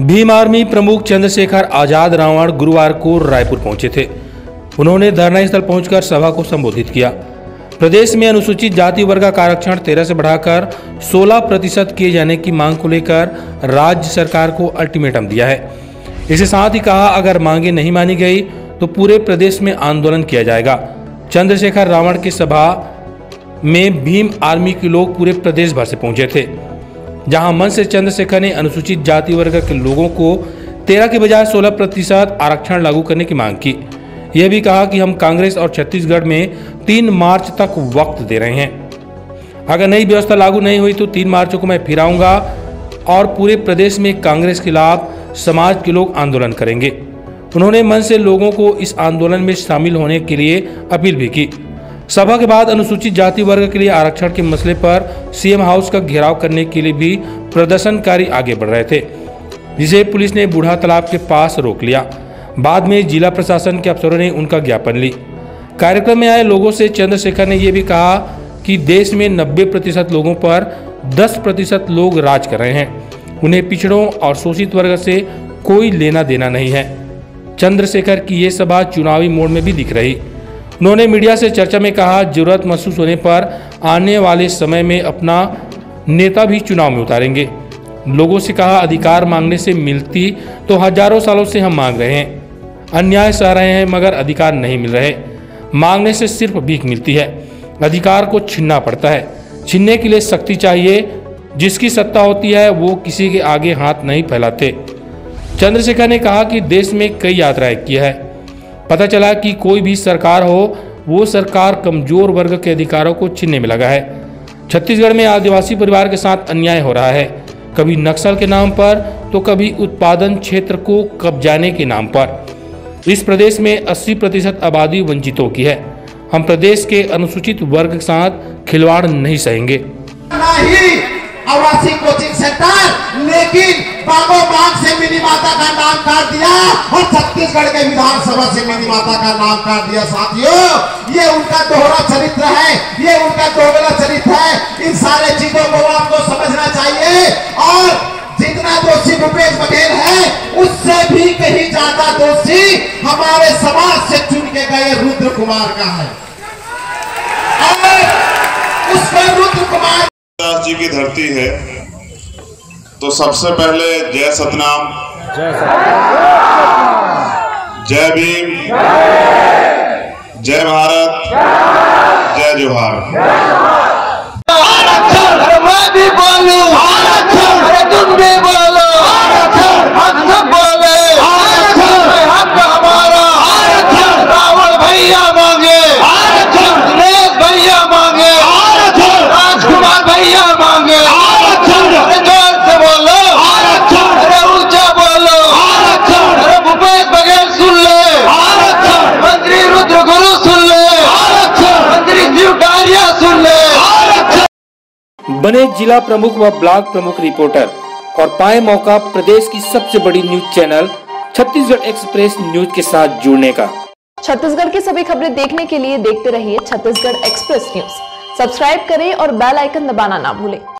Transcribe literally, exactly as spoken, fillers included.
Bhim army प्रमुख चंद्रशेखर आजाद रावण गुरुवार को रायपुर पहुंचे थे। उन्होंने धरना स्थल पहुंचकर सभा को संबोधित किया। प्रदेश में अनुसूचित जाति वर्ग का आरक्षण तेरह से बढ़ाकर सोलह प्रतिशत किए जाने की मांग को लेकर राज्य सरकार को अल्टीमेटम दिया है। इसके साथ ही कहा, अगर मांगे नहीं मानी गई तो पूरे प्रदेश में आंदोलन किया जाएगा। चंद्रशेखर रावण की सभा में भीम आर्मी के लोग पूरे प्रदेश भर से पहुंचे थे, जहां मंच से चंद्रशेखर ने अनुसूचित जाति वर्ग के लोगों को तेरह के बजाय सोलह प्रतिशत आरक्षण लागू करने की मांग की। यह भी कहा कि हम कांग्रेस और छत्तीसगढ़ में तीन मार्च तक वक्त दे रहे हैं। अगर नई व्यवस्था लागू नहीं हुई तो तीन मार्च को मैं फिर आऊंगा और पूरे प्रदेश में कांग्रेस के खिलाफ समाज के लोग आंदोलन करेंगे। उन्होंने मंच से लोगों को इस आंदोलन में शामिल होने के लिए अपील भी की। सभा के बाद अनुसूचित जाति वर्ग के लिए आरक्षण के मसले पर सीएम हाउस का घेराव करने के लिए भी प्रदर्शनकारी आगे बढ़ रहे थे, जिसे पुलिस ने बूढ़ा तालाब के पास रोक लिया। बाद में जिला प्रशासन के अफसरों ने उनका ज्ञापन ली। कार्यक्रम में आए लोगों से चंद्रशेखर ने यह भी कहा कि देश में नब्बे प्रतिशत लोगों पर दस प्रतिशत लोग राज कर रहे हैं। उन्हें पिछड़ों और शोषित वर्ग से कोई लेना देना नहीं है। चंद्रशेखर की ये सभा चुनावी मोड में भी दिख रही। उन्होंने मीडिया से चर्चा में कहा, जरूरत महसूस होने पर आने वाले समय में अपना नेता भी चुनाव में उतारेंगे। लोगों से कहा, अधिकार मांगने से मिलती तो हजारों सालों से हम मांग रहे हैं। अन्याय सह रहे हैं मगर अधिकार नहीं मिल रहे। मांगने से सिर्फ भीख मिलती है, अधिकार को छीनना पड़ता है। छीनने के लिए शक्ति चाहिए। जिसकी सत्ता होती है वो किसी के आगे हाथ नहीं फैलाते। चंद्रशेखर ने कहा कि देश में कई यात्राएं की है। पता चला कि कोई भी सरकार हो, वो सरकार कमजोर वर्ग के अधिकारों को छीनने में लगा है। छत्तीसगढ़ में आदिवासी परिवार के साथ अन्याय हो रहा है, कभी नक्सल के नाम पर तो कभी उत्पादन क्षेत्र को कब्जाने के नाम पर। इस प्रदेश में अस्सी प्रतिशत आबादी वंचितों की है। हम प्रदेश के अनुसूचित वर्ग के साथ खिलवाड़ नहीं सहेंगे। नहीं आवासीय कोचिंग सेंटर, लेकिन बागो बाग से मिनी माता का नाम काट दिया और छत्तीसगढ़ के विधानसभा से मिनी माता का नाम काट दिया। साथियों, ये उनका दोहरा चरित्र है, ये उनका दोगला चरित्र है। इन सारे चीजों को आपको समझना चाहिए। और जितना दोषी भूपेश बघेल है, उससे भी कहीं ज्यादा दोषी हमारे समाज से चुन के गए रुद्र कुमार का है। और उसमें रुद्र कुमार जी की धरती है, तो सबसे पहले जय सतनाम, जय जय भीम, जय भारत, जय जोहार। मैं भी बोलूं, तुम भी बोलो, हम सब बोले, हक हमारा, रावण भैया मांगे, दिनेश भैया मांगे, राजकुमार भैया मांगे, जोर से बोलो, अरे ऊंचा बोलो, अरे भूपेश बघेल सुन ले, मंत्री रुद्र गुरु सुन ले, मंत्री जीव डारिया सुन ले। बने जिला प्रमुख व ब्लॉक प्रमुख रिपोर्टर और पाए मौका प्रदेश की सबसे बड़ी news channel Chhattisgarh express news के साथ जुड़ने का। छत्तीसगढ़ की सभी खबरें देखने के लिए देखते रहिए छत्तीसगढ़ एक्सप्रेस न्यूज। सब्सक्राइब करें और बेल आइकन दबाना ना भूलें।